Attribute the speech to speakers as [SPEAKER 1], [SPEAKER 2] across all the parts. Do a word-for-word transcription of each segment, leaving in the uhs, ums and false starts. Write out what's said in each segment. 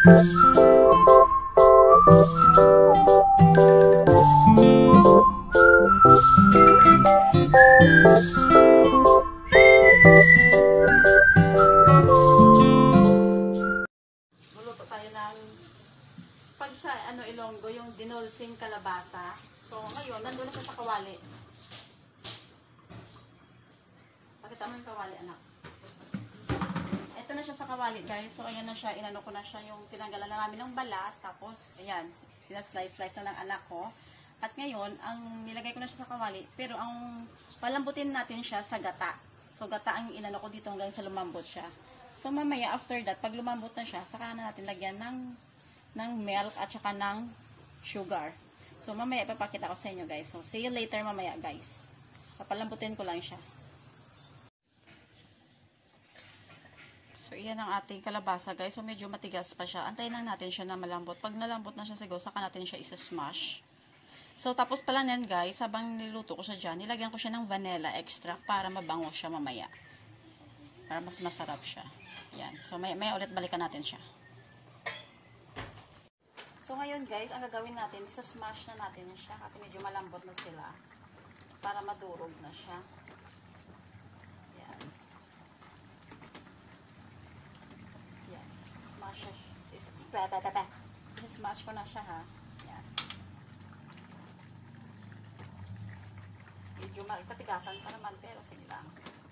[SPEAKER 1] Luluto tayo ng pag sa ano Ilonggo, yung dinulsing kalabasa. So ngayon, nandun na siya sa kawali. Pakita mo yung kawali, anak. Ito na siya sa kawali, guys. So ayan na siya, inano ko na siya yung tinanggalan na namin ng balat. Tapos, ayan, sinaslice-slice na ng anak ko. At ngayon, ang nilagay ko na siya sa kawali. Pero ang palambutin natin siya sa gata. So gata ang inano ko dito hanggang sa lumambot siya. So mamaya after that, pag lumambot na siya, saka na natin lagyan ng ng milk at saka ng sugar. So mamaya ipapakita ko sa inyo, guys. So see you later mamaya, guys. Papalambutin ko lang siya. So iyan ang ating kalabasa, guys. So medyo matigas pa siya. Antayin lang natin siya na malambot. Pag nalambot na siya siguro, saka natin siya isa-smash. So tapos pala yan, guys, habang niluto ko siya dyan, nilagyan ko siya ng vanilla extract para mabango siya mamaya. Para mas masarap siya. Yan. So, may, may ulit balikan natin siya. So, ngayon guys, ang gagawin natin, isa-smash na natin siya kasi medyo malambot na sila para madurog na siya. Yan. Yan. Smash siya. Isa-smash ko na siya, ha. Yan. Medyo katigasan pa naman, pero sige lang.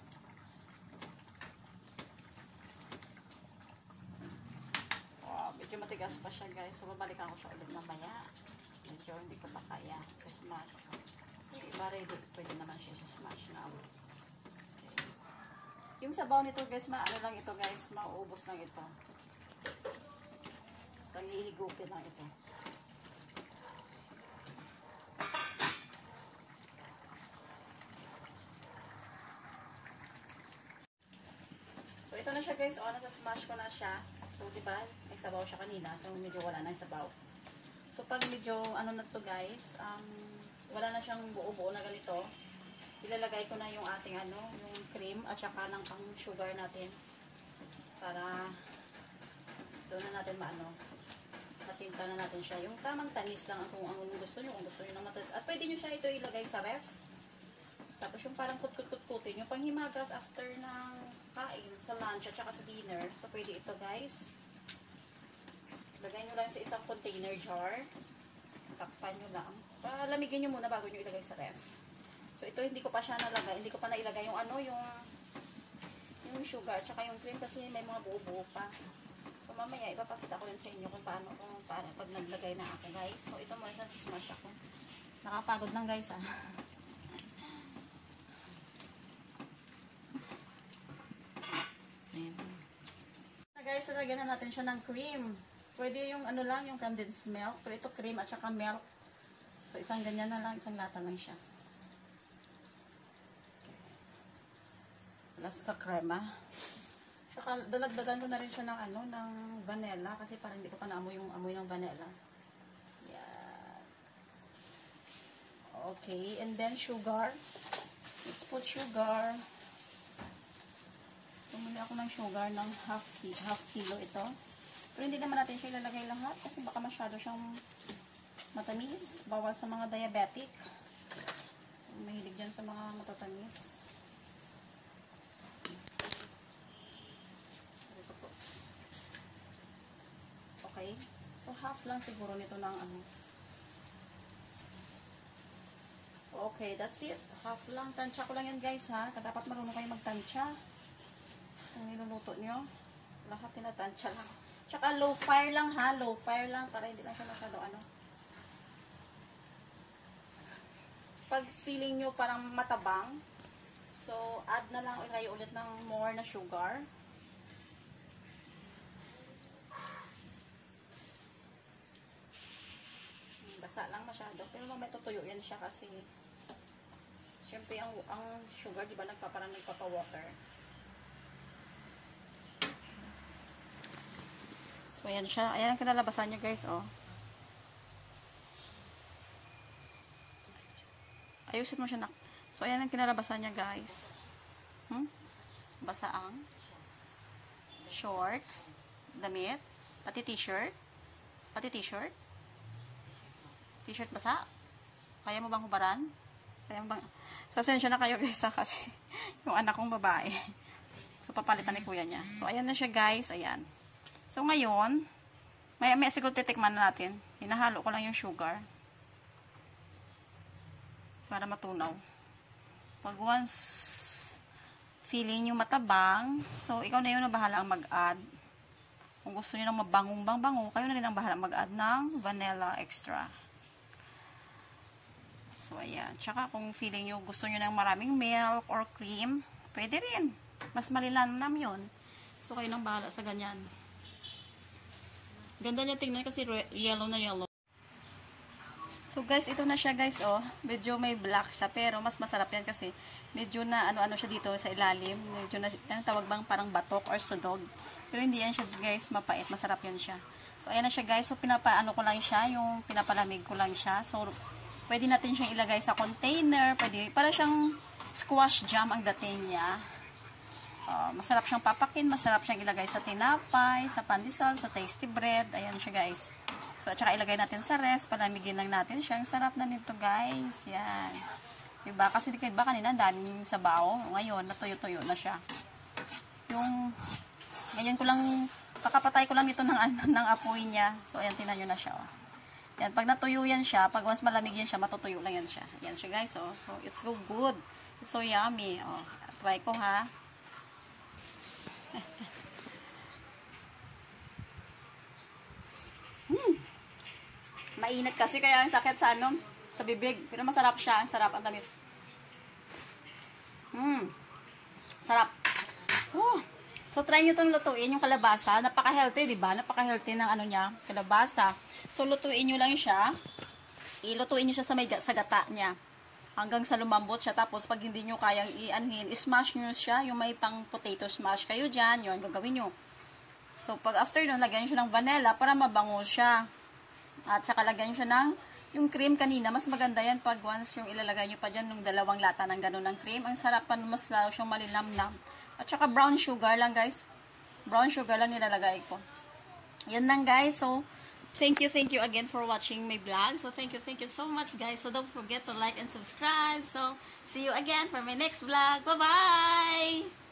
[SPEAKER 1] Medyo matigas pa siya, guys. So, babalikan ko siya ulit mamaya. Medyo hindi ko pa kaya sa smash. Yung iba ready, pwede naman siya sa smash na. Okay. Yung sabaw nito, guys, maano lang ito, guys. Mauubos lang ito. Panghihigupin lang ito. So, ito na siya, guys. O, nasa-smash ko na siya. So, diba, may sabaw siya kanina. So, medyo wala na yung sabaw. So, pag medyo, ano na to guys, um, wala na siyang buo-buo na ganito, ilalagay ko na yung ating, ano, yung cream at saka ng pang sugar natin. Para, doon na natin maano, matimpla na natin siya. Yung tamang tanis lang kung ang gusto nyo, kung gusto nyo ng matalis. At pwede nyo siya ito ilagay sa ref. Tapos yung parang kut-kut-kut-kutin, yung panghimagas after ng kain, sa lunch at saka sa dinner. So, pwede ito, guys. Lagay nyo lang sa isang container jar. Takpan nyo lang. Palamigin nyo muna bago nyo ilagay sa ref. So, ito hindi ko pa siya nalagay. Hindi ko pa nailagay yung ano, yung yung sugar at saka yung cream kasi may mga buo-buo pa. So, mamaya ipapakita ko yun sa inyo kung paano, kung paano pag naglagay na ako, guys. So, ito muna sa smash ako. Nakapagod lang, guys, ah. Na guys, lagyan na natin siya ng cream. Pwede yung ano lang, yung condensed milk. Pero ito cream at saka milk. So isang ganyan na lang, isang lata lang siya. Plus ka crema. Saka dalagdagan ko na rin siya ng ano, ng vanilla kasi parang hindi ko pa naamoy yung amoy ng vanilla. Yan. Okay, and then sugar. Let's put sugar. Bumili ako ng sugar ng half kilo, half kilo ito. Pero hindi naman natin siya ilalagay lahat kasi baka masyado siyang matamis. Bawal sa mga diabetic. Mahilig dyan sa mga matatamis. Okay. So half lang siguro nito ng ano. Okay, that's it. Half lang. Tansya ko lang yan, guys, ha. Dapat marunong kayo magtansya. Kung niluluto nyo, lahat tinatansya lang. Tsaka low fire lang, ha. Low fire lang para hindi lang siya masyado ano. Pag feeling nyo parang matabang, so add na lang kayo ulit ng more na sugar. Basa lang masyado. Pero mamaya tutuyo yan siya kasi syempre ang, ang sugar, di ba, nagpaparang nagpapa-water. So, ayan siya. Ayan ang kinalabasan nyo, guys, oh. Ayusin mo siya, nak. So, ayan ang kinalabasan niya, guys. Hmm? Basa ang shorts, damit, Pati t-shirt? Pati t-shirt? T-shirt basa? Kaya mo bang hubaran? Kaya mo bang... Sasensya na kayo guys ha, kasi yung anak kong babae. So, papalitan ni kuya niya. So, ayan na siya guys. Ayan. So, ngayon, may, may siguro titikman na natin. Hinahalo ko lang yung sugar. Para matunaw. Pag once feeling nyo matabang, so, ikaw na yun na bahala ang mag-add. Kung gusto nyo ng mabangong-bang-bango, kayo na rin ang bahala mag-add ng vanilla extra. So, ayan. Tsaka kung feeling nyo gusto nyo ng maraming milk or cream, pwede rin. Mas malilanam yun. So, kayo nang bahala sa ganyan. Ganda niya tingnan kasi yellow na yellow. So, guys, ito na siya, guys, oh. Medyo may black siya, pero mas masarap yan kasi medyo na ano-ano siya dito sa ilalim. Medyo na, ano tawag bang parang batok or sudog. Pero hindi yan siya, guys, mapait. Masarap yan siya. So, ayan na siya, guys. So, pinapaano ko lang siya, yung pinapalamig ko lang siya. So, pwede natin siyang ilagay sa container. Pwede, para siyang squash jam ang dating niya. Uh, masarap siyang papakin. Masarap siyang ilagay sa tinapay, sa pandesal, sa tasty bread. Ayan siya guys. So, at saka ilagay natin sa ref. Palamigin lang natin siya. Ang sarap na nito guys. Yan. Diba? Kasi diba kanina daming sabaw. Ngayon, natuyo-tuyo na siya. Yung, ngayon ko lang, kakapatay ko lang ito ng, ng apoy niya. So, ayan, tinan nyo na siya. Oh. Yan, pag natuyo yan siya, pag once malamig yan siya, matutuyo lang yan siya. Yan siya guys, oh. So, it's so good. It's so yummy. Oh, try ko ha. hmm. Mainit kasi, kaya ang sakit sa ano, sa bibig. Pero masarap siya. Ang sarap, ang tamis. Hmm. Sarap. Oh. So, try nyo itong lutuin, yung kalabasa. Napaka-healthy, diba? Napaka-healthy ng ano niya, kalabasa. So, lutuin nyo lang siya. Ilutuin nyo siya sa, may, sa gata niya. Hanggang sa lumambot siya. Tapos, pag hindi nyo kayang i-anhin, ismash nyo siya. Yung may pang potato smash kayo dyan. Yun, gagawin nyo. So, pag after nun, lagyan nyo siya ng vanilla para mabango siya. At saka lagyan nyo siya ng yung cream kanina. Mas maganda yan pag once yung ilalagay nyo pa dyan ng dalawang lata ng ganun ng cream. Ang sarap pa, mas lalo siyang malinamnam. At saka brown sugar lang guys. Brown sugar lang nilalagay ko. Yan lang guys. So, thank you, thank you again for watching my vlog. So, thank you, thank you so much guys. So, don't forget to like and subscribe. So, see you again for my next vlog. Bye-bye!